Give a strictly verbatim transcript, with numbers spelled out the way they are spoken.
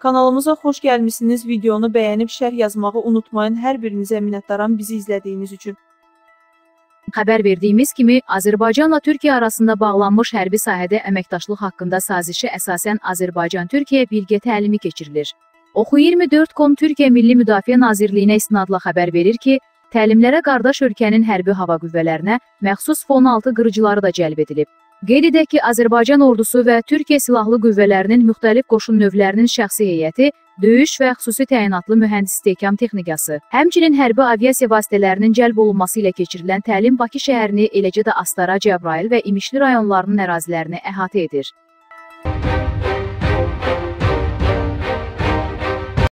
Kanalımıza xoş gəlmişsiniz. Videonu bəyənib şərh yazmağı unutmayın. Hər birinizə minnətdaram bizi izlədiyiniz üçün. Xəbər verdiyimiz kimi, Azərbaycanla Türkiyə arasında bağlanmış hərbi sahədə əməkdaşlıq haqqında sazişə əsasən Azərbaycan-Türkiyə birgə təlimi keçirilir. Oxu iyirmi dörd nöqtə com Türkiyə Milli Müdafiə Nazirliyinə istinadla xəbər verir ki, təlimlərə qardaş ölkənin hərbi hava qüvvələrinə məxsus fon altı qırıcıları da cəlb edilib. Qeyd edək ki, Azərbaycan ordusu və Türkiyə Silahlı Qüvvələrinin müxtəlif qoşun növlərinin şəxsi heyəti, döyüş və xüsusi təyinatlı mühəndis istehkam texnikası, həmçinin hərbi aviasiya vasitələrinin cəlb olunması ilə keçirilən təlim Bakı şəhərini, eləcə də Astara, Cəbrayıl və İmişli rayonlarının ərazilərini əhatə edir.